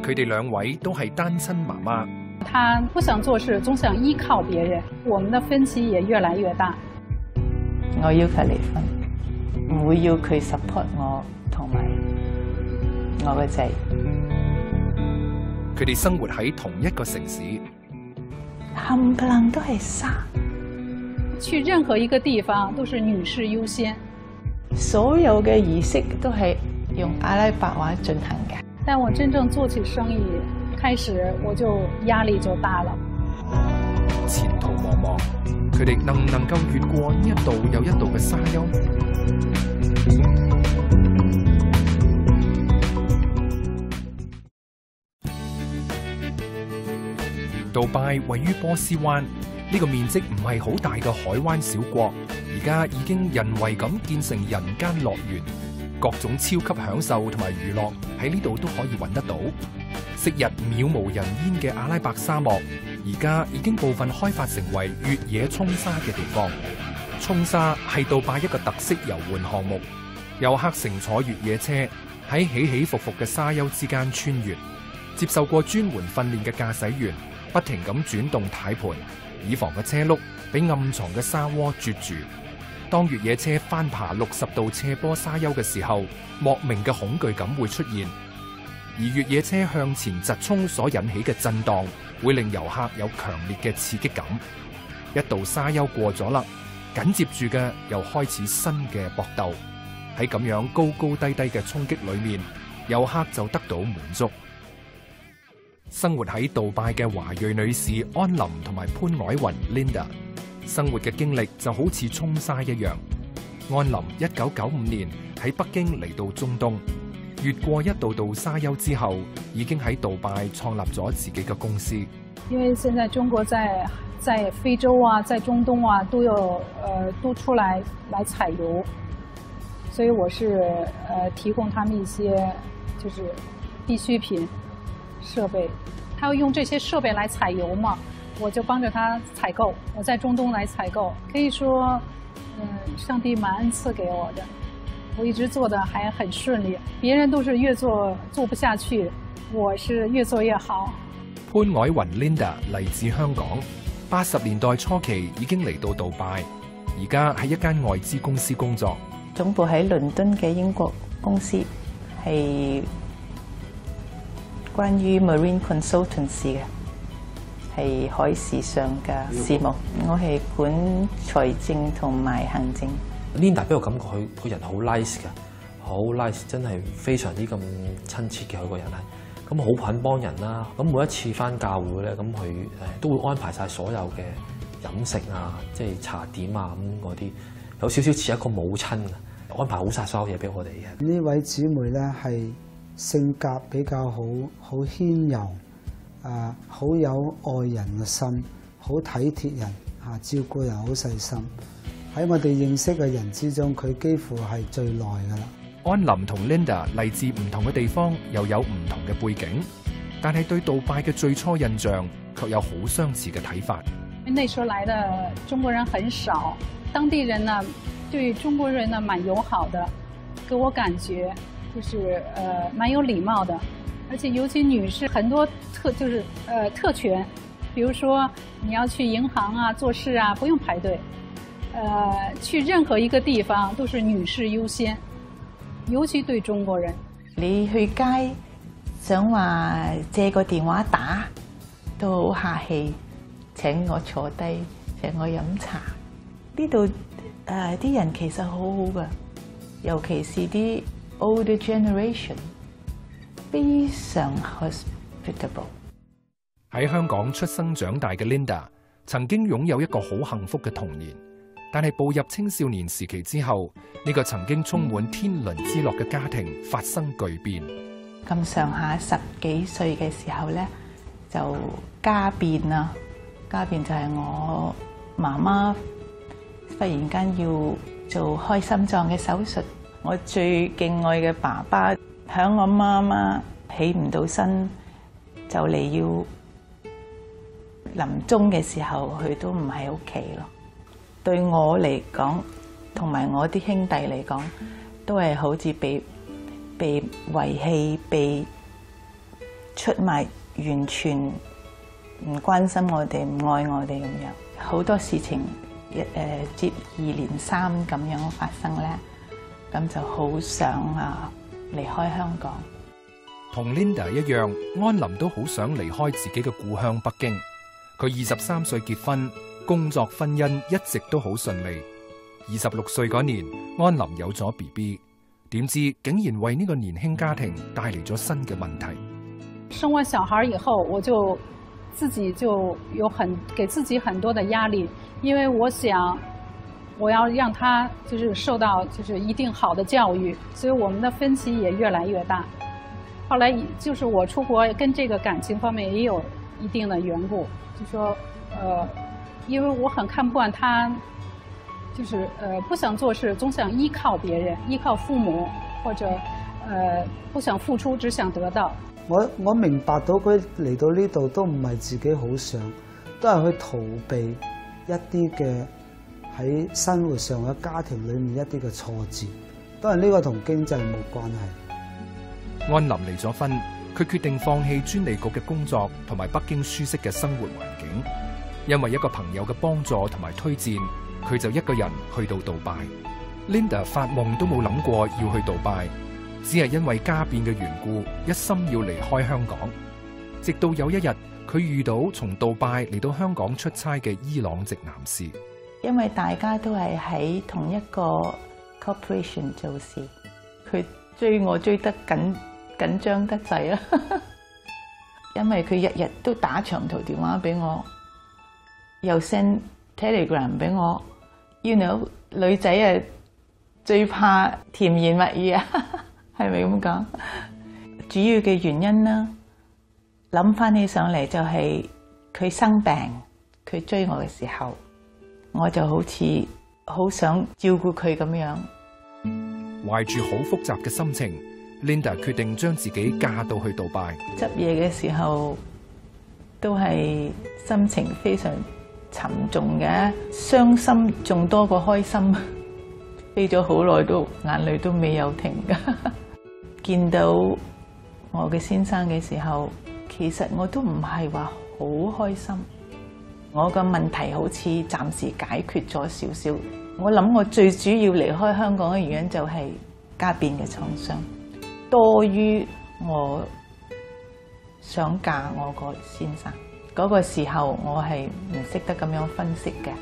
佢哋兩位都係單親媽媽。 他不想做事，總想依靠別人，我們的分歧也越來越大。 我要佢離婚，唔會要佢 support 我同埋我個仔。 佢哋生活喺同一個城市， 冚唪唥都係沙。 去任何一個地方都是女士優先， 所有嘅儀式都係用阿拉伯話進行嘅。 但我真正做起生意開始，我就壓力就大了。 前途茫茫，佢哋能唔能夠越過呢一道又一道嘅沙丘？杜拜位於波斯灣，呢個面積唔係好大嘅海灣小國，而家已經人為咁建成人間樂園，各種超級享受同埋娛樂喺呢度都可以揾得到。昔日渺無人煙嘅阿拉伯沙漠，而家已經部分開發成為越野衝沙嘅地方。衝沙係杜拜一個特色遊玩項目，遊客乘坐越野車喺起起伏伏嘅沙丘之間穿越，接受過專門訓練嘅駕駛員不停咁轉動軚盤，以防嘅車轆俾暗藏嘅沙窩絕住。當越野車翻爬60度斜坡沙丘嘅時候，莫名嘅恐懼感會出現。而越野車向前疾衝所引起嘅震盪，會令遊客有強烈嘅刺激感。一道沙丘過咗啦，緊接住嘅又開始新嘅搏鬥。喺咁樣高高低低嘅衝擊裏面，遊客就得到滿足。生活喺杜拜嘅華裔女士安琳同埋潘凱雲 Linda， 生活嘅經歷就好似衝沙一樣。安琳1995年喺北京嚟到中東，越過一道道沙丘之後，已經喺杜拜創立咗自己嘅公司。 因為現在中國在非洲啊，在中東啊，都出來採油，所以我是提供他們一些就是必需品設備。他要用這些設備來採油嘛，我就幫着他採購。我在中東來採購，可以說，上帝蠻恩賜給我的。我一直做得還很順利，別人都是越做不下去，我是越做越好。 潘凱雲 Linda 嚟自香港，80年代初期已經嚟到杜拜，而家喺一間外資公司工作。 總部喺倫敦嘅英國公司，係關於 Marine Consultancy 嘅，係海事上嘅事務。我係管財政同埋行政。 Linda 俾我感覺佢個人好 nice 嘅，好 nice， 真係非常之咁親切嘅佢個人係，咁好肯幫人啦。咁每一次返教會咧，咁佢都會安排晒所有嘅飲食啊，即係茶點啊咁嗰啲，有少少似一個母親嘅，安排好晒所有嘢俾我哋嘅。 呢位姊妹咧係性格比較好謙柔，好有愛人嘅心，好體貼人，照顧人好細心。喺我哋認識嘅人之中，佢幾乎係最耐㗎啦。 安琳同 Linda 嚟自唔同嘅地方，又有唔同嘅背景，但係對杜拜嘅最初印象卻有好相似嘅睇法。 那時候來的中國人很少，當地人呢對中國人呢蠻友好的，給我感覺就是蠻有禮貌的，而且尤其女士很多特權，比如說你要去銀行啊做事啊不用排隊。去任何一個地方都是女士優先，尤其對中國人。 你去街想話借個電話打，都好客氣，請我坐低，請我飲茶。呢度啲人其實好好㗎，尤其是啲 older generation， 非常 hospitable。 喺香港出生長大嘅 Linda， 曾經擁有一個好幸福嘅童年。但係步入青少年時期之後，呢個曾經充滿天倫之樂嘅家庭發生巨變。 咁上下10幾歲嘅時候咧，就家變啦。家變就係我媽媽忽然間要做開心臟嘅手術。我最敬愛嘅爸爸響我媽媽起唔到身，就嚟要臨終嘅時候，佢都唔喺屋企咯。對我嚟講，同埋我啲兄弟嚟講，都係好似被遺棄、被出賣，完全唔關心我哋，唔愛我哋咁樣，好多事情接二連三咁樣發生咧，咁就好想離開香港。 同 Linda 一樣，安琳都好想離開自己嘅故鄉北京。佢23歲結婚，工作婚姻一直都好順利。26歲嗰年，安琳有咗 BB， 點知竟然為呢個年輕家庭帶嚟咗新嘅問題。 生完小孩以後，我就自己就給自己很多的壓力，因為我想我要讓他就是受到就是一定好的教育，所以我們的分歧也越來越大。後來就是我出國跟這個感情方面也有一定的緣故，就說因為我很看不慣他，就是不想做事，總想依靠別人，依靠父母，或者不想付出，只想得到。 我明白到佢嚟到呢度都唔係自己好想，都係去逃避一啲嘅喺生活上嘅家庭裏面一啲嘅挫折，當然呢個同經濟冇關係。 安琳離咗婚，佢決定放棄專利局嘅工作同埋北京舒適嘅生活環境，因為一個朋友嘅幫助同埋推薦，佢就一個人去到杜拜。Linda 發夢都冇諗過要去杜拜，只係因為家變嘅緣故，一心要離開香港。直到有一日，佢遇到從杜拜嚟到香港出差嘅伊朗籍男士。 因為大家都係喺同一個 corporation 做事，佢追我追得緊張得滯啦。因為佢日日都打長途電話俾我，又 send telegram 俾我。You know， 女仔啊最怕甜言蜜語啊，係咪咁講？主要嘅原因啦，諗翻起上嚟就係佢生病，佢追我嘅時候，我就好似好想照顧佢咁樣。 懷住好複雜嘅心情，Linda 決定將自己嫁到去杜拜。 執嘢嘅時候都係心情非常沉重嘅，傷心仲多過開心。飛咗好耐都眼淚都未有停㗎。見到我嘅先生嘅時候，其實我都唔係話好開心。我個問題好似暫時解決咗少少。我諗我最主要離開香港嘅原因就係家變嘅創傷，多於我想嫁我個先生。嗰個時候我係唔識得咁樣分析嘅。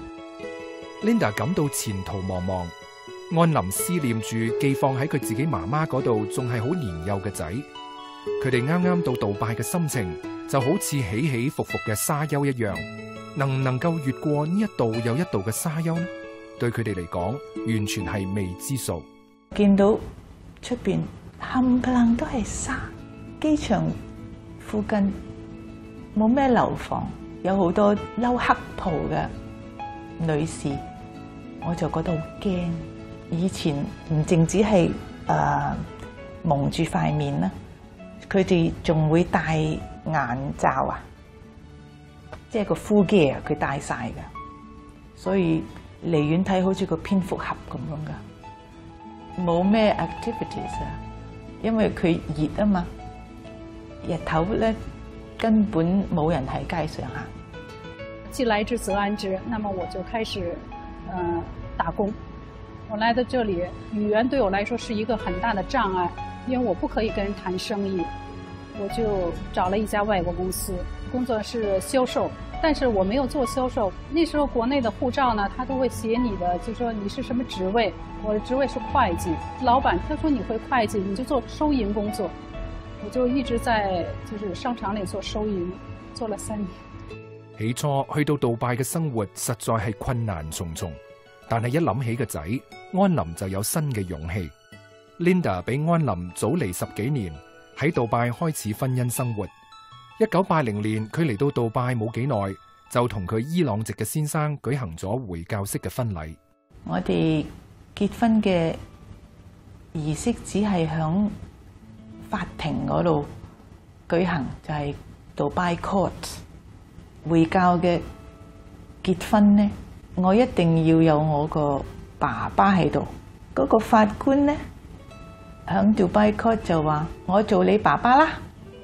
Linda 感到前途茫茫，安琳思念住寄放喺佢自己媽媽嗰度仲係好年幼嘅仔。佢哋啱啱到杜拜嘅心情就好似起起伏伏嘅沙丘一樣，能唔能夠越過呢一道又一道嘅沙丘呢？對佢哋嚟講，完全係未知數。 見到出邊冚唪唥都係沙，機場附近冇咩樓房，有好多褸黑袍嘅女士，我就覺得好驚。以前唔淨止係蒙住塊面啦，佢哋仲會戴眼罩啊，即係個 full gear 佢戴晒㗎，所以離遠睇好似個蝙蝠俠咁樣噶，冇咩 activities 啊，因為佢熱啊嘛，日頭咧根本冇人喺街上行。 既來之則安之，那麼我就開始打工。我來到這裡，語言對我來說是一個很大的障礙，因為我不可以跟人談生意。我就找了一家外國公司，工作是銷售，但是我沒有做銷售。那時候國內的護照呢，他都會寫你的，就說你是什麼職位。我的職位是會計。老闆他說你會會計，你就做收銀工作。我就一直在就是商場裡做收銀，做了3年。 起初去到杜拜嘅生活實在係困難重重，但係一諗起個仔，安琳就有新嘅勇氣。Linda 比安琳早嚟10幾年，喺杜拜開始婚姻生活。1980年佢嚟到杜拜冇幾耐，就同佢伊朗籍嘅先生舉行咗回教式嘅婚禮。 我哋結婚嘅儀式只係響法庭嗰度舉行，就係杜拜 court。回教嘅結婚呢，我一定要有我個爸爸喺度。嗰個法官呢，響杜拜 court 就話：我做你爸爸啦。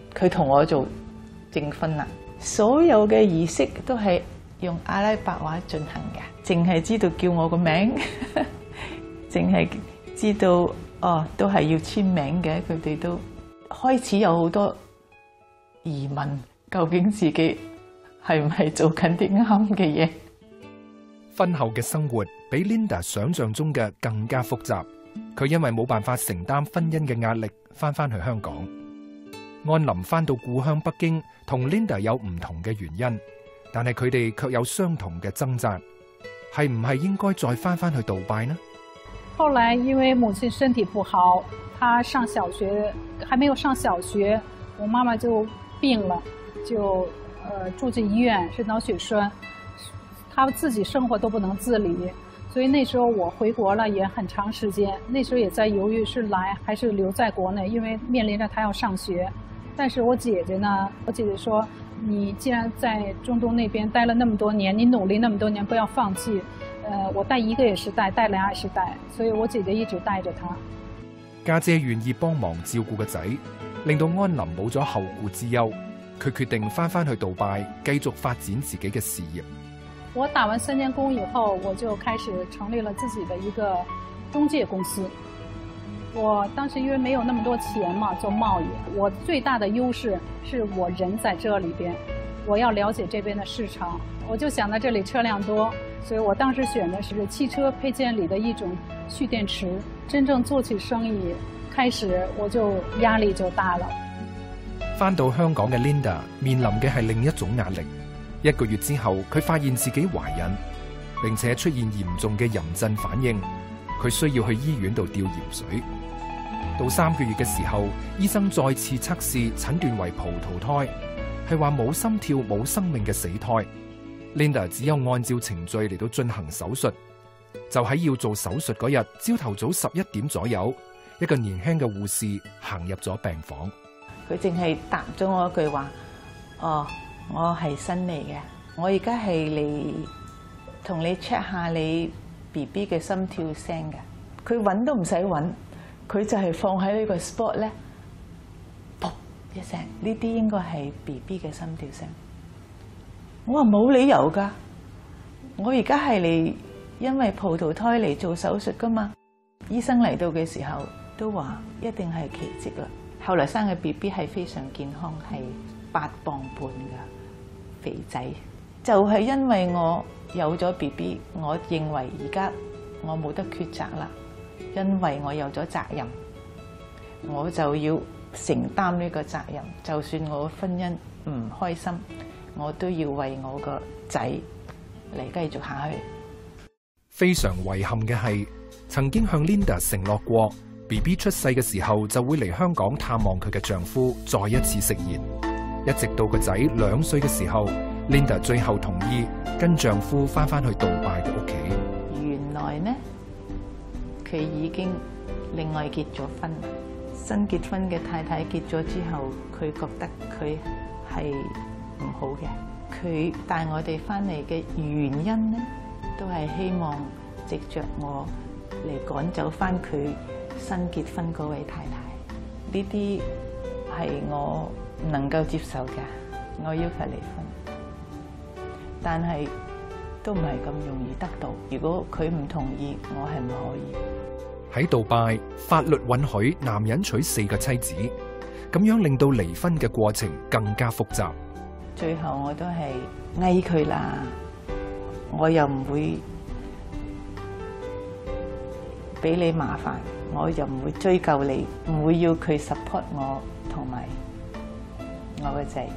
佢同我做證婚啦。所有嘅儀式都係用阿拉伯話進行嘅，淨係知道叫我個名，淨係知道哦，都係要簽名嘅。佢哋都開始有好多疑問，究竟自己係唔係做緊啲啱嘅嘢？ 婚後嘅生活比 Linda 想象中嘅更加複雜。佢因為冇辦法承擔婚姻嘅壓力，翻去香港。安琳翻到故鄉北京，同 Linda 有唔同嘅原因，但係佢哋卻有相同嘅掙扎。係唔係應該再翻去杜拜呢？ 後來因為母親身體不好，她上小學還沒有上小學，我媽媽就病了，就住進醫院，是腦血栓，她自己生活都不能自理，所以那時候我回國了也很長時間，那時候也在猶豫是來還是留在國內，因為面臨着她要上學。但是我姐姐呢，我姐姐說，你既然在中東那邊待了那麼多年，你努力那麼多年，不要放棄。我帶一個也是帶兩也是帶，所以我姐姐一直帶着她。 家姐願意幫忙照顧個仔，令到安琳冇咗後顧之憂。佢決定翻去杜拜，繼續發展自己嘅事業。 我打完3年工以後，我就開始成立了自己的一個中介公司。我當時因為沒有那麼多錢嘛，做貿易，我最大的優勢是我人在這裏邊，我要了解這邊的市場。我就想到這裏車輛多，所以我當時選的是汽車配件裏的一種蓄電池。真正做起生意開始，我就壓力就大了。 翻到香港嘅 Linda 面臨嘅係另一種壓力。1個月之後，佢發現自己懷孕，並且出現嚴重嘅妊娠反應，佢需要去醫院度吊鹽水。到3個月嘅時候，醫生再次測試，診斷為葡萄胎，係話冇心跳、冇生命嘅死胎。Linda 只有按照程序嚟到進行手術。就喺要做手術嗰日，朝頭早11點左右，一個年輕嘅護士行入咗病房。 佢淨係答咗我一句話：哦，我係新嚟嘅，我而家係嚟同你 check 下你 BB 嘅心跳聲嘅。佢揾都唔使揾，佢就係放喺呢個 spot 咧，噗一聲，呢啲應該係 BB 嘅心跳聲。我話冇理由㗎，我而家係嚟因為葡萄胎嚟做手術㗎嘛。醫生嚟到嘅時候都話一定係奇蹟啦。後來生嘅 BB 係非常健康，係8磅半㗎肥仔。就係因為我有咗 BB， 我認為而家我冇得抉擇啦，因為我有咗責任，我就要承擔呢個責任。就算我婚姻唔開心，我都要為我個仔嚟繼續下去。 非常遺憾嘅係，曾經向 Linda 承諾過 BB 出世嘅時候就會嚟香港探望佢嘅丈夫，再一次食言。一直到個仔2歲嘅時候， Linda 最後同意跟丈夫翻去杜拜嘅屋企。 原來呢，佢已經另外結咗婚。新結婚嘅太太結咗之後，佢覺得佢係唔好嘅。佢帶我哋翻嚟嘅原因呢，都係希望藉着我嚟趕走翻佢新結婚嗰位太太。呢啲係我唔能夠接受嘅，我要求離婚。但係都唔係咁容易得到。如果佢唔同意，我係唔可以。 喺杜拜，法律允許男人娶4個妻子，咁樣令到離婚嘅過程更加複雜。 最後我都係嗌佢啦，我又唔會俾你麻煩，我又唔會追究你，唔會要佢 support 我同埋我個仔。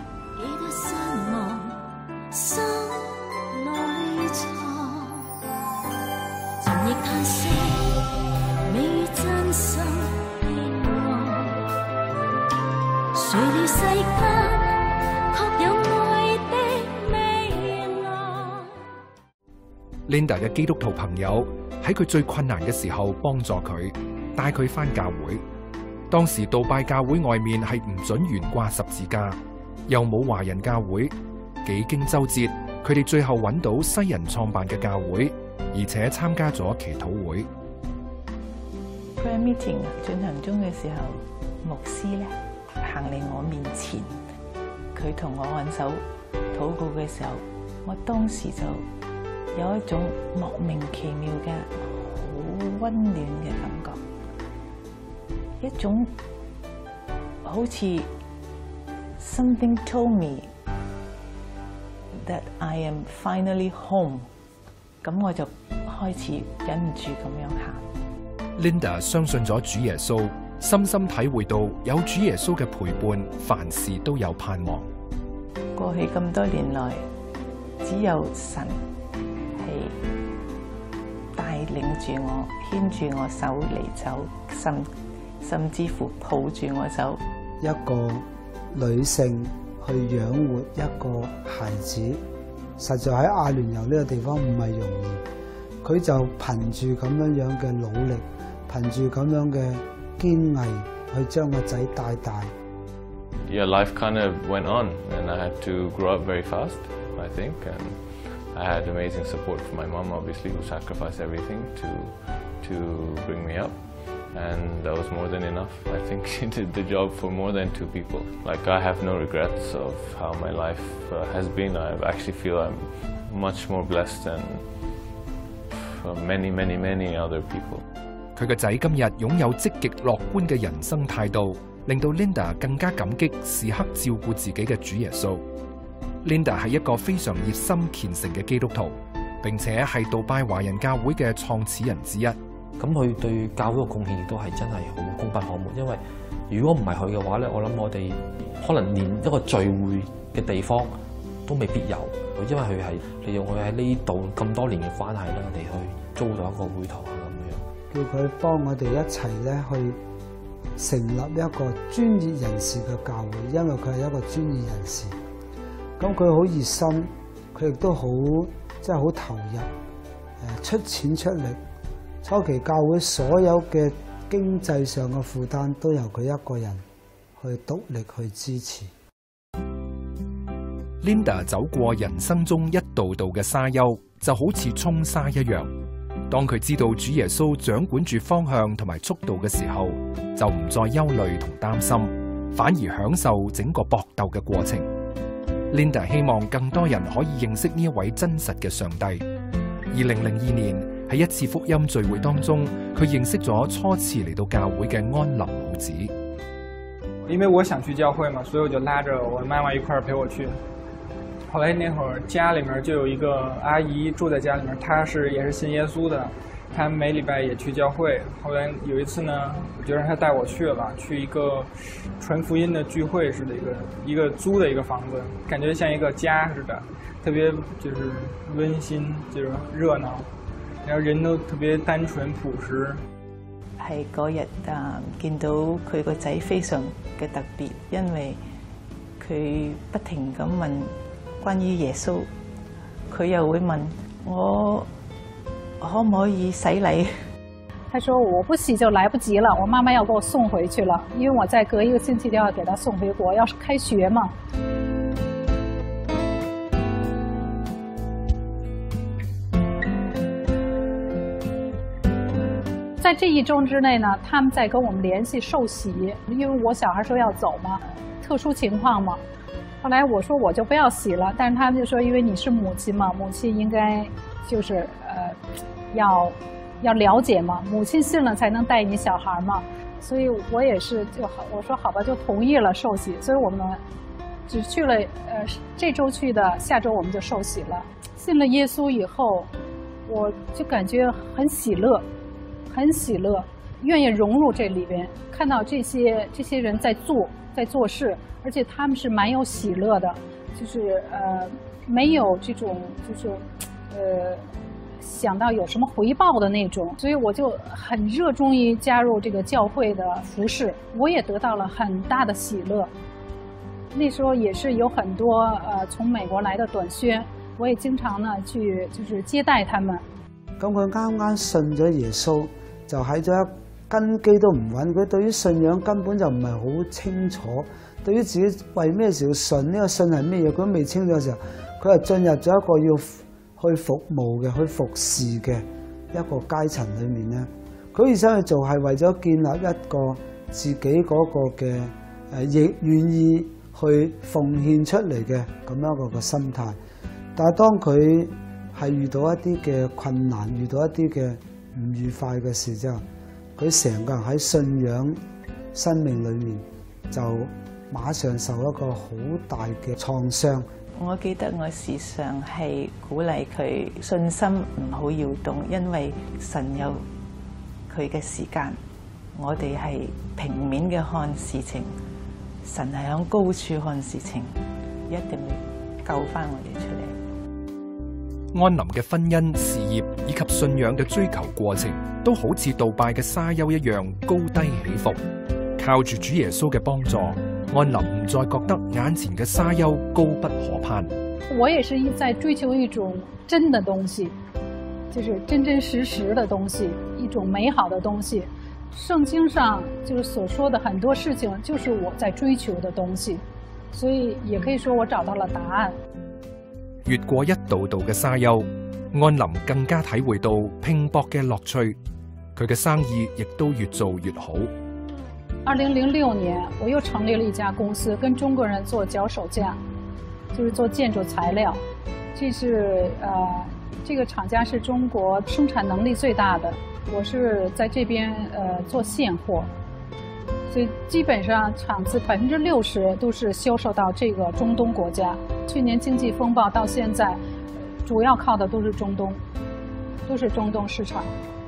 心內藏，盡亦嘆息，未遇真心戀愛。誰料世間確有愛的未來。 Linda 嘅基督徒朋友喺佢最困難嘅時候幫助佢，帶佢返教會。當時杜拜教會外面係唔准懸掛十字架，又冇華人教會。幾經周折，佢哋最後揾到西人創辦嘅教會，而且參加咗祈禱會。 Prayer meeting 進行中嘅時候，牧師咧行嚟我面前，佢同我按手禱告嘅時候，我當時就有一種莫名其妙嘅好溫暖嘅感覺，一種好似 something told me that I am finally home， 咁我就開始忍唔住咁樣喊。 Linda 相信咗主耶穌，深深體會到有主耶穌嘅陪伴，凡事都有盼望。 過去咁多年來，只有神係帶領住我，牽住我手嚟走，甚至乎抱住我走。 一個女性去養活一個孩子，實在喺阿聯酋呢個地方唔係容易。佢就憑住咁樣嘅努力，憑住咁樣嘅堅毅，去將個仔帶大。 Yeah, life kind of went on, and I had to grow up very fast, I think, and I had amazing support from my mom, obviously, who sacrificed everything to bring me up, and that was more than enough. I think she did the job for more than 2 people. Like, I have no regrets of how my life has been. I actually feel I'm much more blessed than many other people. 佢個仔今日擁有積極樂觀嘅人生態度，令到 Linda 更加感激時刻照顧自己嘅主耶穌。Linda 係一個非常熱心虔誠嘅基督徒，並且係杜拜華人教會嘅創始人之一。 咁佢對教會嘅貢獻亦都係真係好功不可沒，因為如果唔係佢嘅話咧，我諗我哋可能連一個聚會嘅地方都未必有，因為佢係利用佢喺呢度咁多年嘅關係啦，我哋去租咗一個會堂啊咁樣。 叫佢幫我哋一齊咧去成立一個專業人士嘅教會，因為佢係一個專業人士。咁佢好熱心，佢亦都好即係好投入，出錢出力。初期教會所有嘅經濟上嘅負擔都由佢一個人去獨力去支持。 Linda 走過人生中一道道嘅沙丘，就好似沖沙一樣。當佢知道主耶穌掌管住方向同埋速度嘅時候，就唔再憂慮同擔心，反而享受整個搏鬥嘅過程。Linda 希望更多人可以認識呢一位真實嘅上帝。2002年喺一次福音聚會當中，佢認識咗初次嚟到教會嘅安林母子。 因為我想去教會嘛，所以我就拉着我媽媽一塊兒陪我去。後來那會兒家裡面就有一個阿姨住在家裡面，她也是信耶穌的，她每禮拜也去教會。後來有一次呢，我就讓她帶我去了，去一個傳福音的聚會似的一個租的一個房子，感覺像一個家似的，特別就是溫馨，就是熱鬧，然後人都特別單純樸實。 係嗰日見到佢個仔非常嘅特別，因為佢不停咁問關於耶穌，佢又會問我可唔可以洗禮？ 他說我不洗就來不及了，我媽媽要給我送回去了，因為我再隔1個星期就要給他送回國，要是開學嘛。在這1周之內呢，他們在跟我們聯繫受洗，因為我小孩說要走嘛，特殊情況嘛。後來我說我就不要洗了，但是他們就說因為你是母親嘛，母親應該就是要了解嘛，母親信了才能帶你小孩嘛，所以我也是我說好吧，就同意了受洗。所以我們只去了這周去的，下周我們就受洗了。信了耶穌以後，我就感覺很喜樂，很喜樂，願意融入這裡邊，看到這些人在做事，而且他們是蠻有喜樂的，就是沒有這種就是想到有什麼回報的那種，所以我就很熱衷於加入這個教會的服事，我也得到了很大的喜樂。那時候也是有很多從美國來的短宣，我也經常呢去就是接待他們。 咁佢啱啱信咗耶穌，就喺咗根基都唔穩，佢對於信仰根本就唔係好清楚，對於自己為咩事要信，呢個信係咩嘢，佢都未清楚嘅時候，佢係進入咗一個要去服務嘅、去服侍嘅一個階層裏面咧。佢而家去做係為咗建立一個自己嗰個嘅亦願意去奉獻出嚟嘅咁樣一個心態。但係當佢係遇到一啲嘅困難，遇到一啲嘅唔愉快嘅事之後，佢成個人喺信仰生命裏面就馬上受一個好大嘅創傷。 我記得我時常係鼓勵佢信心唔好搖動，因為神有佢嘅時間，我哋係平面嘅看事情，神係響高處看事情，一定會救翻我哋出嚟。 安琳嘅婚姻、事業以及信仰嘅追求過程，都好似杜拜嘅沙丘一樣高低起伏。靠住主耶穌嘅幫助，安琳唔再覺得眼前嘅沙丘高不可攀。 我也是在追求一種真的東西，就是真真實實的東西，一種美好的東西。聖經上就是所說的很多事情，就是我在追求的東西，所以也可以說我找到了答案。 越過一道道嘅沙丘，安琳更加體會到拼搏嘅樂趣，佢嘅生意亦都越做越好。 2006年，我又成立了一家公司，跟中國人做腳手架，就是做建築材料。這個廠家是中國生產能力最大的，我是在這邊做現貨，所以基本上廠子60%都是銷售到這個中東國家。去年經濟風暴到現在，主要靠的都是中東市場。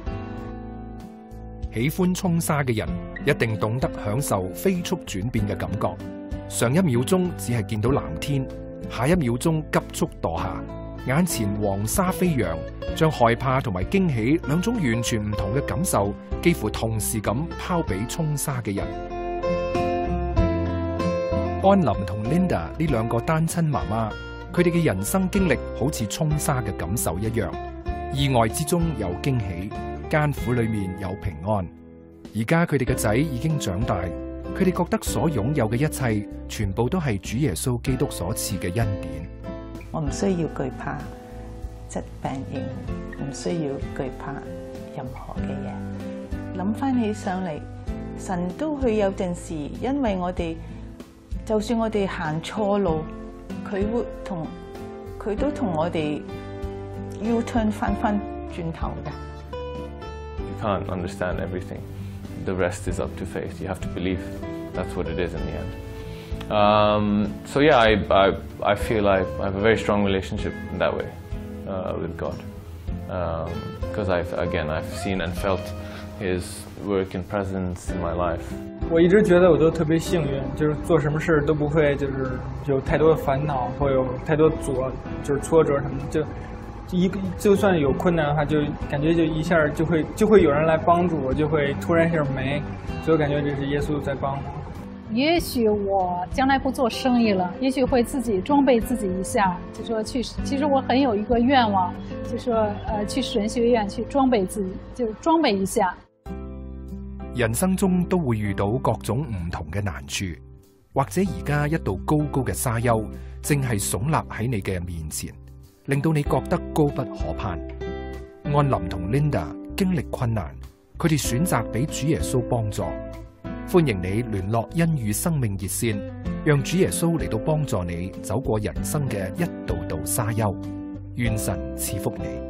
喜歡衝沙嘅人一定懂得享受飛速轉變嘅感覺。上一秒鐘只係見到藍天，下一秒鐘急速墮下，眼前黃沙飛揚，將害怕同埋驚喜兩種完全唔同嘅感受，幾乎同時咁拋俾衝沙嘅人。安琳同 Linda 呢兩個單親媽媽，佢哋嘅人生經歷好似衝沙嘅感受一樣，意外之中有驚喜，艱苦裏面有平安。而家佢哋嘅仔已經長大，佢哋覺得所擁有嘅一切，全部都係主耶穌基督所賜嘅恩典。 我唔需要懼怕疾病型，唔需要懼怕任何嘅嘢。諗翻起上嚟，神都會有陣時，因為我哋就算我哋行錯路，佢都同我哋 U-turn 翻轉頭嘅。 You can't understand everything. The rest is up to faith. You have to believe. That's what it is in the end. So yeah, I feel I have a very strong relationship in that way with God, because I've seen and felt His work and presence in my life. 我一直觉得我都特别幸运，就是做什么事都不会就是有太多的烦恼，或有太多就是挫折什么的，就算有困难的话，就感觉就一下就会有人来帮助我，就会突然一下没，所以我感觉这是耶稣在帮我。 也许我将来不做生意了，也许会自己装备自己一下，就说去。其实我很有一个愿望，就说去神學院去裝備自己，就裝備一下。 人生中都會遇到各種唔同嘅難處，或者而家一道高高嘅沙丘正係聳立喺你嘅面前，令到你覺得高不可攀。安琳同 Linda 經歷困難，佢哋選擇俾主耶穌幫助。歡迎你聯絡恩與生命熱線，讓主耶穌嚟到幫助你走過人生嘅一道道沙丘。願神賜福你。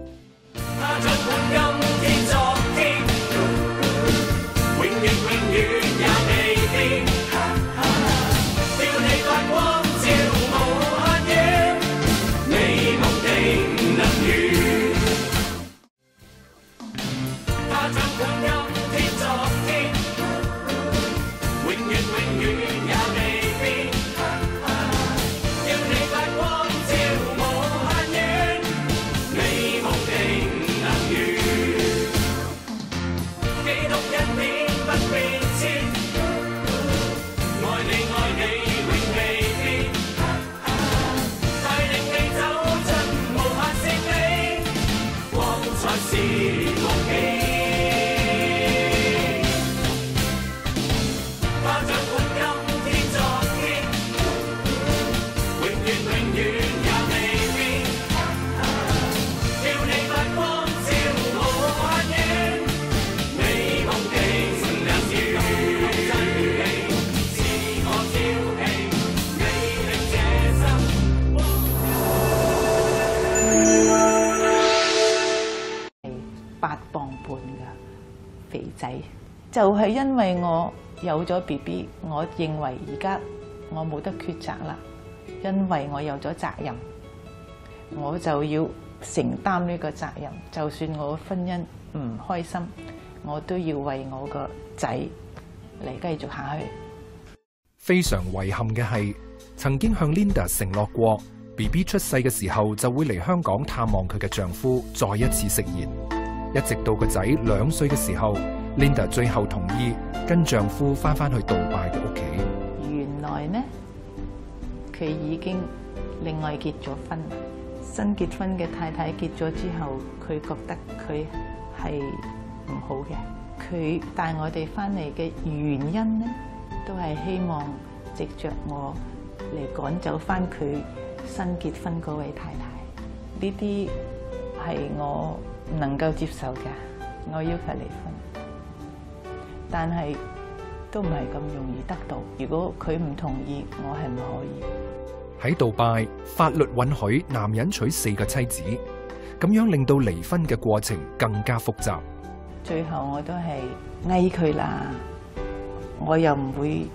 8磅半嘅肥仔，就係因為我有咗 BB， 我認為而家我冇得抉擇啦，因為我有咗責任，我就要承擔呢個責任。就算我婚姻唔開心，我都要為我個仔嚟繼續下去。 非常遺憾嘅係，曾經向 Linda 承諾過 BB 出世嘅時候就會嚟香港探望佢嘅丈夫，再一次食言。一直到個仔2歲嘅時候 ，Linda 最後同意跟丈夫翻返去杜拜嘅屋企。 原來呢，佢已經另外結咗婚，新結婚嘅太太結咗之後，佢覺得佢係唔好嘅。佢帶我哋翻嚟嘅原因呢，都係希望藉着我嚟趕走翻佢新結婚嗰位太太。呢啲係我唔能夠接受嘅，我要求離婚，但係都唔係咁容易得到。如果佢唔同意，我係唔可以。 喺杜拜，法律允許男人娶4個妻子，咁樣令到離婚嘅過程更加複雜。 最後我都係嗌佢啦，我又唔會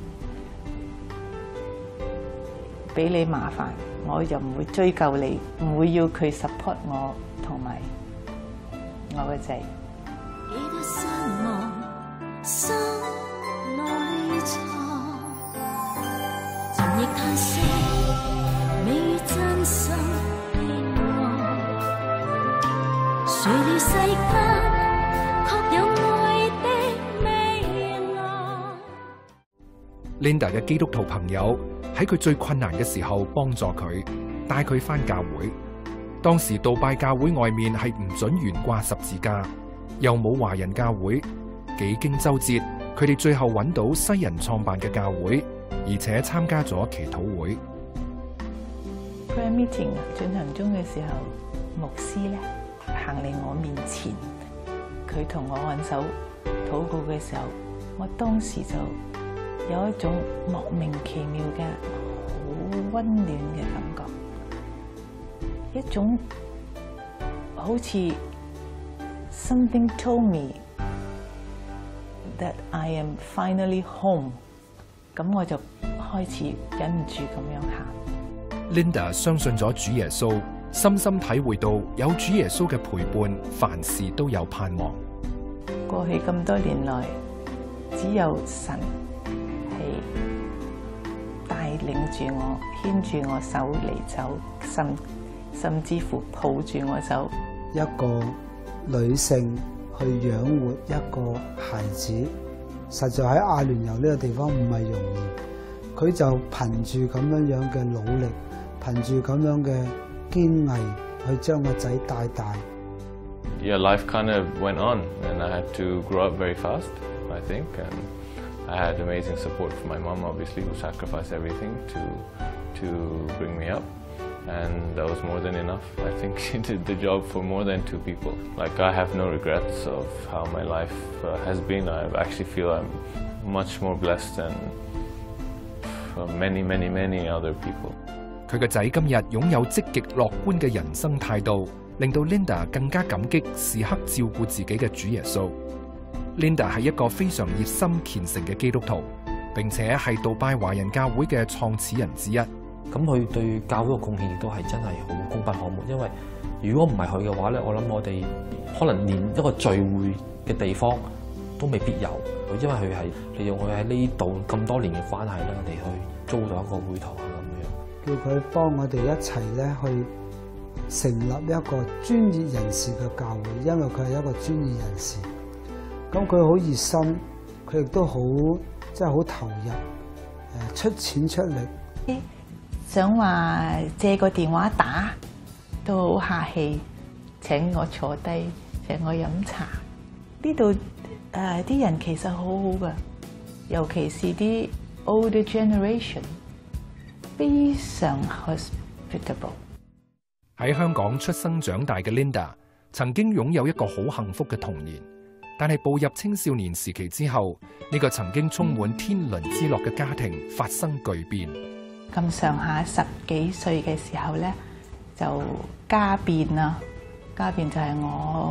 俾你麻煩，我又唔會追究你，唔會要佢 support 我同埋我個仔。 Linda 嘅基督徒朋友喺佢最困難嘅時候幫助佢，帶佢返教會。當時杜拜教會外面係唔准懸掛十字架，又冇華人教會，幾經周折，佢哋最後揾到西人創辦嘅教會，而且參加咗祈禱會。 Prayer meeting 進行中嘅時候，牧師咧行嚟我面前，佢同我按手禱告嘅時候，我當時就有一種莫名其妙嘅好溫暖嘅感覺，一種好似 something told me that I am finally home， 咁我就開始忍唔住咁樣喊。 Linda 相信咗主耶穌，深深體會到有主耶穌嘅陪伴，凡事都有盼望。 過去咁多年來，只有神帶領住我，牽住我手嚟走，甚至乎抱住我走。 一個女性去養活一個孩子，實在喺阿聯酋呢個地方唔係容易。佢就憑住咁樣嘅努力，憑住咁樣嘅堅毅，去將個仔帶大。 Yeah, life kind of went on, and I had to grow up very fast, I think, and I had amazing support from my mom, obviously, who sacrificed everything to bring me up, and that was more than enough. I think she did the job for more than 2 people. Like, I have no regrets of how my life has been. I actually feel I'm much more blessed than many, many, many other people. 佢個仔今日擁有積極樂觀嘅人生態度，令到 Linda 更加感激時刻照顧自己嘅主耶穌。Linda 係一個非常熱心虔誠嘅基督徒，並且係杜拜華人教會嘅創始人之一。 咁佢對教會嘅貢獻亦都係真係好功不可沒，因為如果唔係佢嘅話咧，我諗我哋可能連一個聚會嘅地方都未必有，因為佢係利用佢喺呢度咁多年嘅關係咧，嚟去租咗一個會堂啊咁樣。 叫佢幫我哋一齊咧去成立一個專業人士嘅教會，因為佢係一個專業人士。咁佢好熱心，佢亦都好即係好投入，出錢出力。 想話借個電話打都好客氣，請我坐低，請我飲茶。呢度啲人其實好好噶，尤其是啲 older generation， 非常 hospitable。 喺香港出生長大嘅 Linda 曾經擁有一個好幸福嘅童年，但係步入青少年時期之後，呢個曾經充滿天倫之樂嘅家庭發生巨變。 咁上下10幾歲嘅時候咧，就家變啦。家變就係我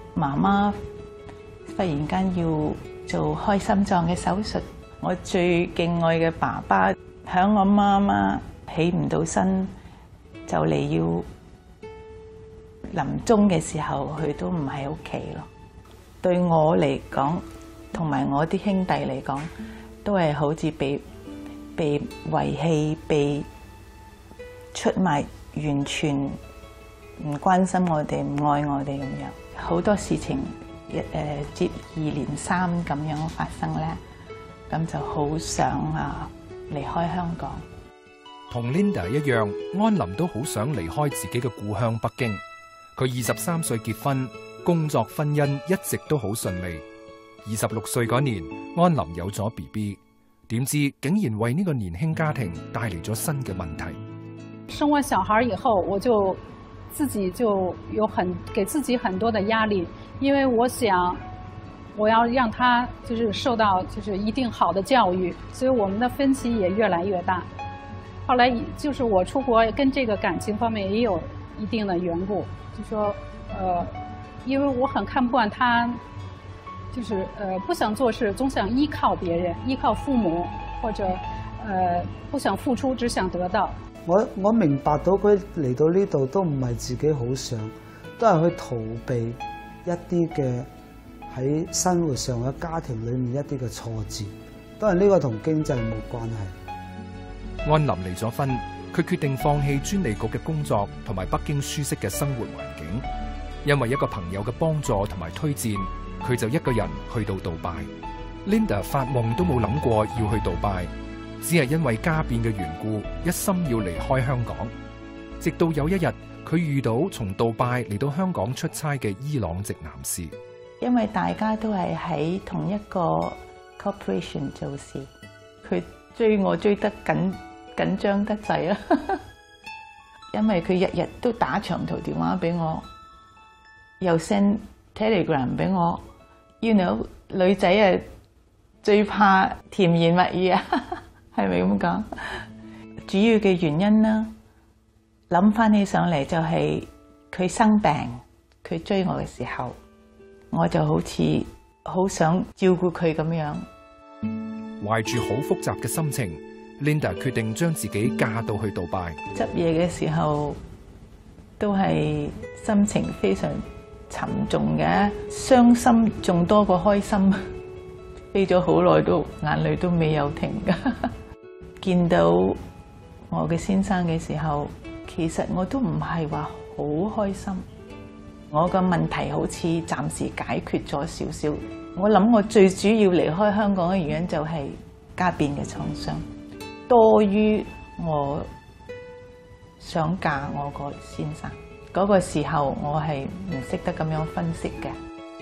媽媽忽然間要做開心臟嘅手術，我最敬愛嘅爸爸響我媽媽起唔到身就嚟要臨終嘅時候，佢都唔喺屋企咯。對我嚟講，同埋我啲兄弟嚟講，都係好似被遺棄、被出賣，完全唔關心我哋、唔愛我哋咁樣。好多事情接二連三咁樣發生咧，咁就好想離開香港。 同 Linda 一樣，安琳都好想離開自己嘅故鄉北京。佢23歲結婚，工作婚姻一直都好順利。26歲嗰年，安琳有咗 BB， 點知竟然為呢個年輕家庭帶嚟咗新嘅問題。 生完小孩以後，我就自己就給自己很多的壓力，因為我想我要讓他就是受到就是一定好的教育，所以我們的分歧也越來越大。後來就是我出國跟這個感情方面也有一定的緣故，就說因為我很看不慣他，就是不想做事，總想依靠別人，依靠父母，或者不想付出，只想得到。 我明白到佢嚟到呢度都唔係自己好想，都係去逃避一啲嘅喺生活上嘅家庭裏面一啲嘅挫折，都係呢個同經濟冇關係。 安琳離咗婚，佢決定放棄專利局嘅工作同埋北京舒適嘅生活環境，因為一個朋友嘅幫助同埋推薦，佢就一個人去到杜拜。Linda 發夢都冇諗過要去杜拜，只係因為家變嘅緣故，一心要離開香港。直到有一日，佢遇到從杜拜嚟到香港出差嘅伊朗籍男士。 因為大家都係喺同一個 corporation 做事，佢追我追得緊張得滯啊！因為佢日日都打長途電話俾我，又 send telegram 俾我。You know， 女仔啊最怕甜言蜜語啊，係咪咁講？主要嘅原因啦，諗翻起上嚟就係佢生病，佢追我嘅時候，我就好似好想照顧佢咁樣。 懷住好複雜嘅心情，Linda 決定將自己嫁到去杜拜。 執嘢嘅時候都係心情非常沉重嘅，傷心仲多過開心。飛咗好耐都眼淚都未有停㗎。見到我嘅先生嘅時候，其實我都唔係話好開心。我個問題好似暫時解決咗少少。我諗我最主要離開香港嘅原因就係家變嘅創傷，多於我想嫁我個先生。嗰個時候我係唔識得咁樣分析嘅。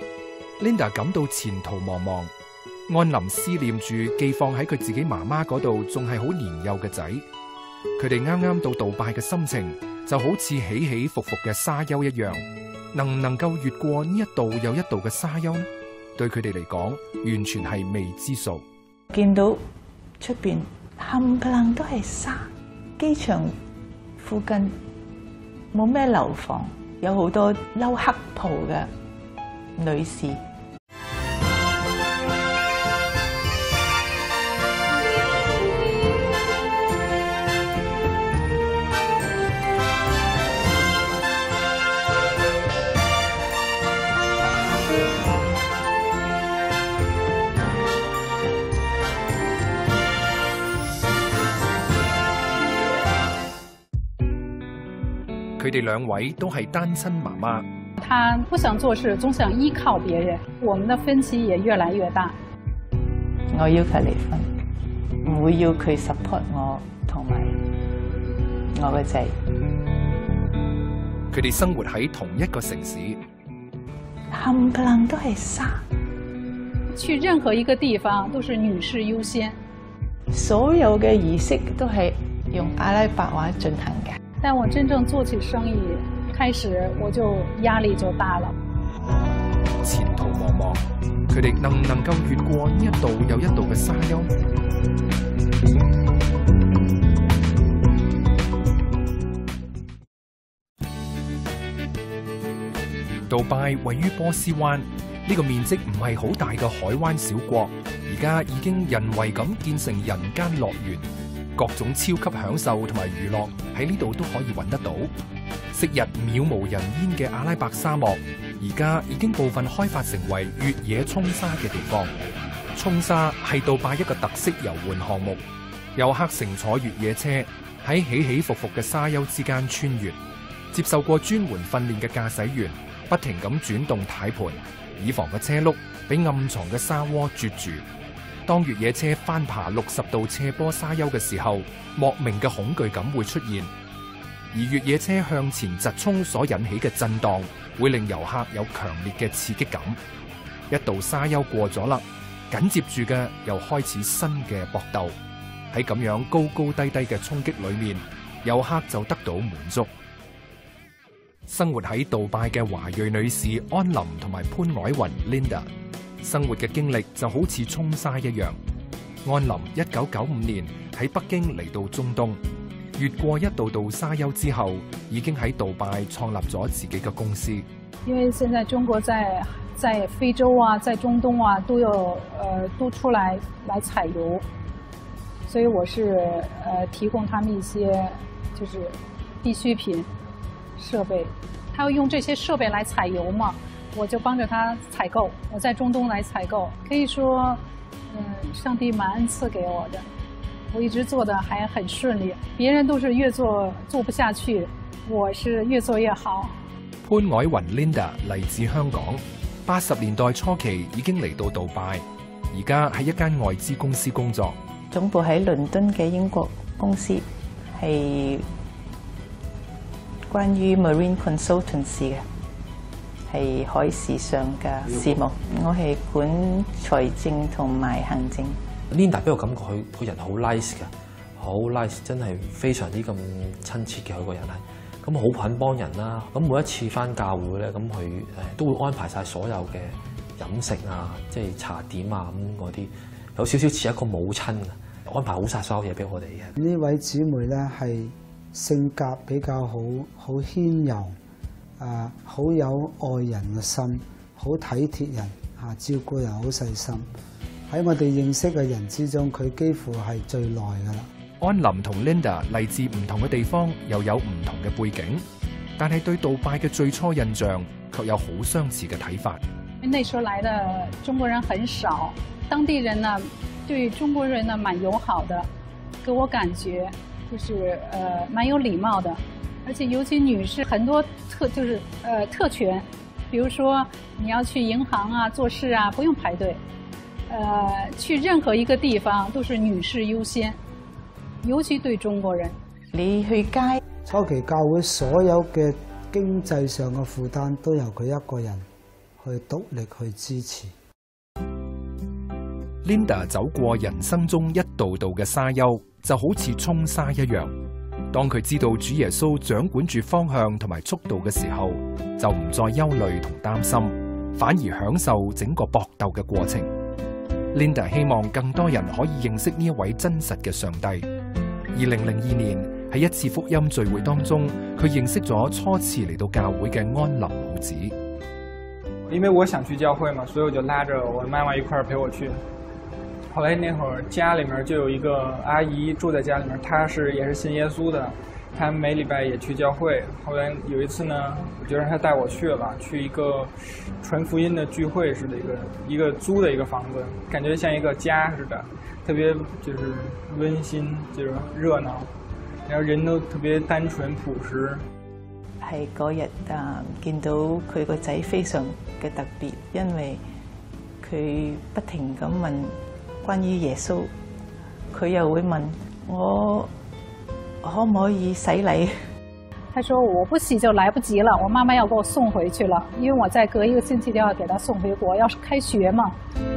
Linda 感到前途茫茫，安琳思念住寄放喺佢自己媽媽嗰度仲係好年幼嘅仔。佢哋啱啱到杜拜嘅心情就好似起起伏伏嘅沙丘一樣，能唔能夠越過呢一度又一度嘅沙丘呢？對佢哋嚟講，完全係未知數。 見到出邊冚唪唥都係沙，機場附近冇咩樓房，有好多褸黑袍嘅女士。 佢哋兩位都係單親媽媽。 他不想做事，總想依靠別人，我們的分歧也越來越大。 我要佢離婚，唔會要佢 support 我同埋我個仔。 佢哋生活喺同一個城市， 冚唪唥都係沙。 去任何一個地方都是女士優先， 所有嘅儀式都係用阿拉伯話進行嘅。 但我真正做起生意開始，我就壓力就大了。 前途茫茫，佢哋能唔能夠越過呢一度又一度嘅沙丘？ 杜拜位於波斯灣，呢個面積唔係好大嘅海灣小國，而家已經人為咁建成人間樂園，各種超級享受同埋娛樂喺呢度都可以揾得到。昔日渺無人煙嘅阿拉伯沙漠，而家已經部分開發成為越野衝沙嘅地方。衝沙係杜拜一個特色遊玩項目，遊客乘坐越野車喺起起伏伏嘅沙丘之間穿越，接受過專門訓練嘅駕駛員不停咁轉動軚盤，以防個車轆俾暗藏嘅沙窩啜住。當越野車翻爬60度斜坡沙丘嘅時候，莫名嘅恐懼感會出現，而越野車向前疾衝所引起嘅震盪，會令遊客有強烈嘅刺激感。一道沙丘過咗啦，緊接住嘅又開始新嘅搏鬥。喺咁樣高高低低嘅衝擊裏面，遊客就得到滿足。生活喺杜拜嘅華裔女士安琳同埋潘凱雲 Linda， 生活嘅經歷就好似衝沙一樣。安琳1995年喺北京嚟到中東，越過一道道沙丘之後，已經喺杜拜創立咗自己嘅公司。 因為現在中國在非洲啊，在中東啊都出來採油，所以我是提供他們一些就是必需品設備。他要用這些設備來採油嘛，我就幫着他採購。我在中東來採購，可以說，上帝蠻恩賜給我的。我一直做得還很順利，別人都是越做不下去，我是越做越好。 潘凱雲 Linda 嚟自香港，80年代初期已經嚟到杜拜，而家喺一間外資公司工作。 總部喺倫敦嘅英國公司，係關於 Marine Consultancy 嘅，係海事上嘅事務。我係管財政同埋行政。 Linda 俾我感覺佢個人好 nice 嘅，好 nice， 真係非常之咁親切嘅佢個人係，咁好肯幫人啦。咁每一次返教會咧，咁佢都會安排晒所有嘅飲食啊，即係茶點啊咁嗰啲，有少少似一個母親嘅，安排好晒所有嘢俾我哋嘅。 呢位姊妹咧係性格比較好謙柔，好有愛人嘅心，好體貼人，照顧人好細心。喺我哋認識嘅人之中，佢幾乎係最耐噶啦。 安琳同 Linda 嚟自唔同嘅地方，又有唔同嘅背景，但係對杜拜嘅最初印象卻有好相似嘅睇法。 那時候來的中國人很少，當地人呢對中國人呢蠻友好的，給我感覺就是蠻有禮貌的，而且尤其女士很多特權，比如說你要去銀行啊做事啊不用排隊。去任何一個地方都是女士優先，尤其對中國人。 你去街初期教會所有嘅經濟上嘅負擔都由佢一個人去獨力去支持。 Linda 走過人生中一道道嘅沙丘，就好似衝沙一樣。當佢知道主耶穌掌管住方向同埋速度嘅時候，就唔再憂慮同擔心，反而享受整個搏鬥嘅過程。Linda 希望更多人可以認識呢一位真實嘅上帝。2002年喺一次福音聚會當中，佢認識咗初次嚟到教會嘅安琳母子。 因為我想去教會嘛，所以我就拉着我媽媽一塊兒陪我去。後來那會兒家裡面就有一個阿姨住在家裡面，她也是信耶穌的，她每禮拜也去教會。後來有一次呢，我就讓她帶我去了，去一個傳福音的聚會似的一個租的一個房子，感覺像一個家似的，特別就是溫馨，就是熱鬧，然後人都特別單純樸實。 係嗰日見到佢個仔非常嘅特別，因為佢不停咁問關於耶穌，佢又會問我可唔可以洗禮。 他說我不洗就來不及了，我媽媽要給我送回去了，因為我再隔一個星期就要給他送回國，要是開學嘛。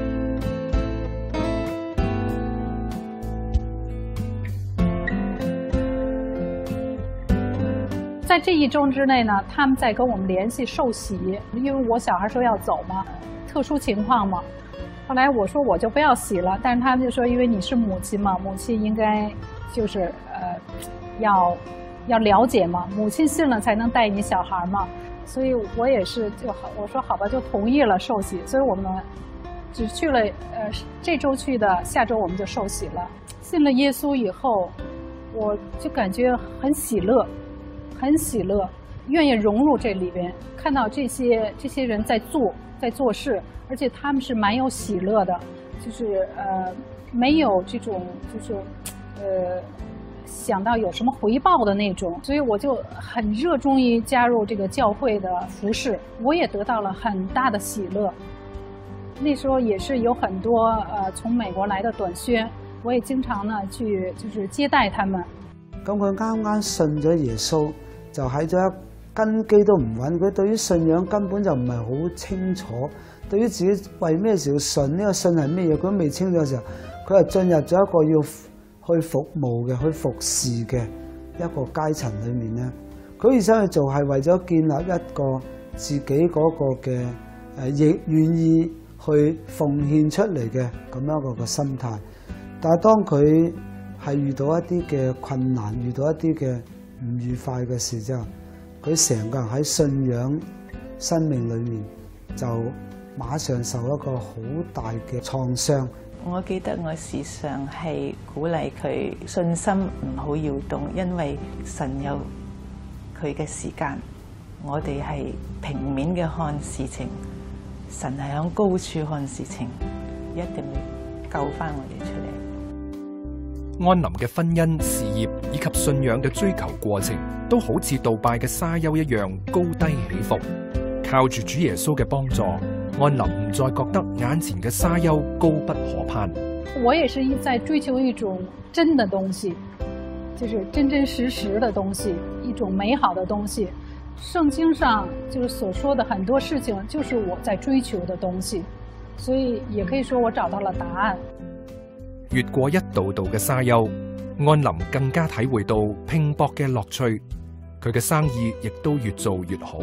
在這一周之內呢，他們在跟我們聯繫受洗，因為我小孩說要走嘛，特殊情況嘛。後來我說我就不要洗了，但是他們就說因為你是母親嘛，母親應該就是要了解嘛，母親信了才能帶你小孩嘛， 所以我也是我说好吧，就同意了受洗。所以我们只去了这周去的，下周我们就受洗了。信了耶稣以后，我就感觉很喜乐，很喜乐，愿意融入这里边，看到这些人在做事，而且他们是蛮有喜乐的，就是没有这种就是想到有什么回报的那种，所以我就很热衷于加入这个教会的服事，我也得到了很大的喜乐。那时候也是有很多从美國來的短宣，我也經常呢去就是接待他們。 咁佢啱啱信咗耶穌，就喺咗一根基都唔穩，佢對於信仰根本就唔係好清楚，對於自己為咩事要信，呢個信係咩嘢，佢都未清楚嘅時候，佢係進入咗一個要去服務嘅、去服侍嘅一個階層裏面咧。佢而想去做係為咗建立一個自己嗰個嘅亦願意去奉獻出嚟嘅咁樣一個心態，但係當佢係遇到一啲嘅困難，遇到一啲嘅唔愉快嘅事之後，佢成個人喺信仰生命裏面就馬上受一個好大嘅創傷。 我記得我時常係鼓勵佢信心唔好搖動，因為神有佢嘅時間，我哋係平面嘅看事情。神係響高處看事情，一定會救返我哋出嚟。 安林嘅婚姻、事業以及信仰嘅追求過程，都好似杜拜嘅沙丘一樣高低起伏。靠住主耶穌嘅幫助，安林唔再覺得眼前嘅沙丘高不可攀。 我也是在追求一種真的東西，就是真真實實的東西，一種美好的東西。聖經上就是所說的很多事情，就是我在追求的東西，所以也可以說我找到了答案。 越過一道道嘅沙丘，安林更加體會到拼搏嘅樂趣，佢嘅生意亦都越做越好。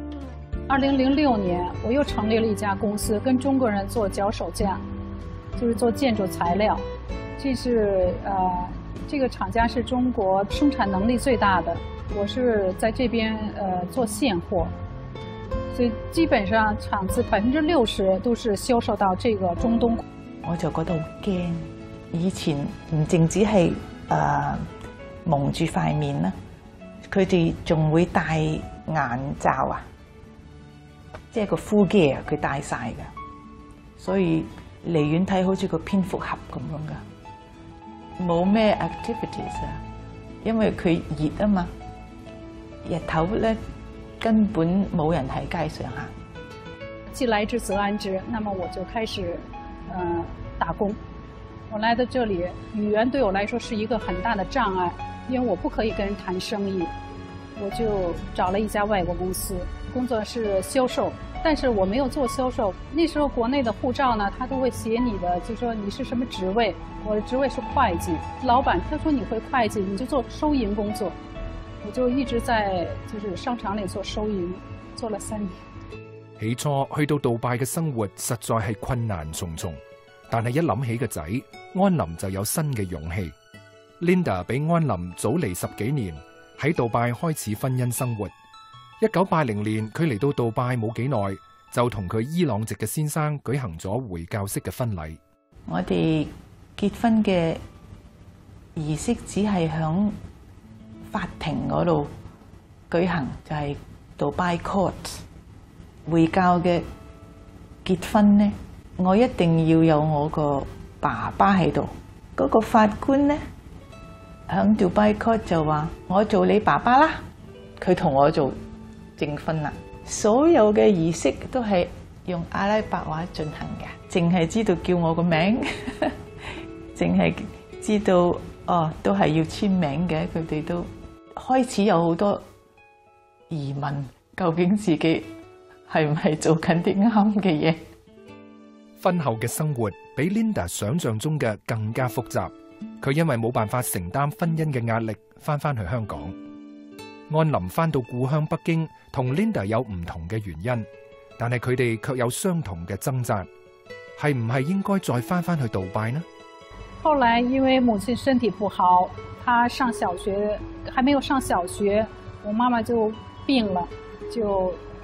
2006年，我又成立了一家公司，跟中國人做腳手架，就是做建築材料。這是這個廠家是中國生產能力最大的。我是在這邊做現貨，所以基本上廠子60%都是銷售到這個中東。 我就覺得好驚，以前唔淨止係蒙住塊面啦，佢哋仲會戴眼罩啊，即係個 full gear 佢戴晒㗎，所以離遠睇好似個蝙蝠俠咁樣㗎，冇咩 activities 啊，因為佢熱啊嘛。日頭咧根本冇人喺街上行。 既來之則安之，那麼我就開始打工。我來到這裡，語言對我來說是一個很大的障礙，因為我不可以跟人談生意。我就找了一家外國公司，工作是銷售，但是我沒有做銷售。那時候國內的護照呢，他都會寫你的，就說你是什麼職位。我的職位是會計。老闆他說你會會計，你就做收銀工作。我就一直在就是商場裏做收銀，做了3年。 起初去到杜拜嘅生活實在係困難重重，但係一諗起個仔，安林就有新嘅勇氣。Linda 比安林早嚟10幾年，喺杜拜開始婚姻生活。1980年佢嚟到杜拜冇幾耐，就同佢伊朗籍嘅先生舉行咗回教式嘅婚禮。 我哋結婚嘅儀式只係響法庭嗰度舉行，就係杜拜 court。回教嘅結婚呢，我一定要有我個爸爸喺度。嗰個法官呢，響杜拜 court 就話：我做你爸爸啦。佢同我做證婚啦。所有嘅儀式都係用阿拉伯話進行嘅，淨係知道叫我個名，淨係知道哦，都係要簽名嘅。佢哋都開始有好多疑問，究竟自己係唔係做緊啲啱嘅嘢？ 婚後嘅生活比 Linda 想象中嘅更加複雜。佢因為冇辦法承擔婚姻嘅壓力，翻去香港。安林翻到故鄉北京，同 Linda 有唔同嘅原因，但係佢哋卻有相同嘅掙扎。係唔係應該再翻去杜拜呢？ 後來因為母親身體不好，她上小學還沒有上小學，我媽媽就病了，就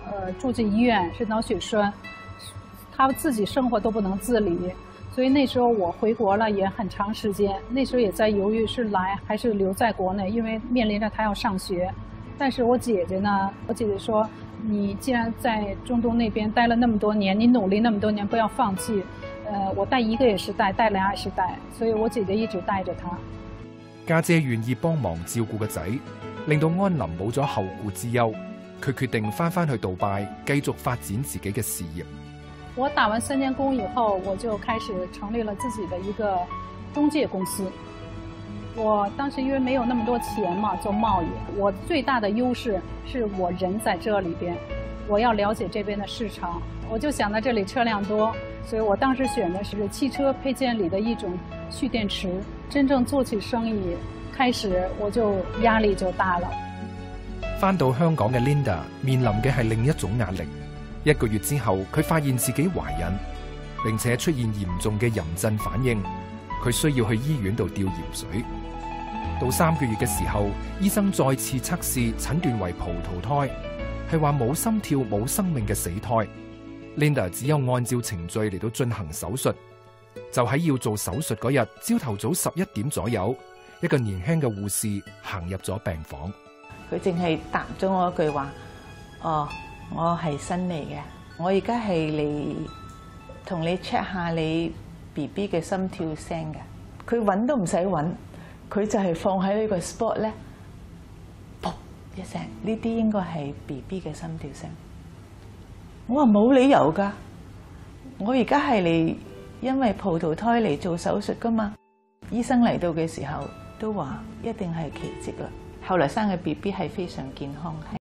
住进医院，是脑血栓，他自己生活都不能自理。所以那时候我回国了也很长时间，那时候也在犹豫是来还是留在国内，因为面临着他要上学。但是我姐姐呢，我姐姐说，你既然在中东那边待了那么多年，你努力那么多年，不要放弃。我帶一個也是帶，帶兩也是帶，所以我姐姐一直帶着他。 家姐願意幫忙照顧個仔，令到安林冇咗後顧之憂。佢決定翻去杜拜，繼續發展自己嘅事業。 我打完3年工以後，我就開始成立了自己的一個中介公司。我當時因為沒有那麼多錢嘛，做貿易，我最大的優勢是我人在這裏邊，我要了解這邊的市場。我就想到這裏車輛多，所以我當時選的是汽車配件裏的一種蓄電池。真正做起生意開始，我就壓力就大了。 返到香港嘅 Linda 面臨嘅係另一種壓力。1個月之後，佢發現自己懷孕，並且出現嚴重嘅妊娠反應，佢需要去醫院度吊鹽水。到3個月嘅時候，醫生再次測試，診斷為葡萄胎，係話冇心跳、冇生命嘅死胎。Linda 只有按照程序嚟到進行手術。就喺要做手術嗰日，朝頭早11點左右，一個年輕嘅護士行入咗病房。 佢淨係答咗我一句話：哦，我係新嚟嘅，我而家係嚟同你 check 下你 BB 嘅心跳聲嘅。佢揾都唔使揾，佢就係放喺呢個 spot 咧，噗一聲，呢啲應該係 BB 嘅心跳聲。我話冇理由㗎，我而家係嚟因為葡萄胎嚟做手術㗎嘛。醫生嚟到嘅時候都話一定係奇蹟啦。後來生嘅 BB 係非常健康。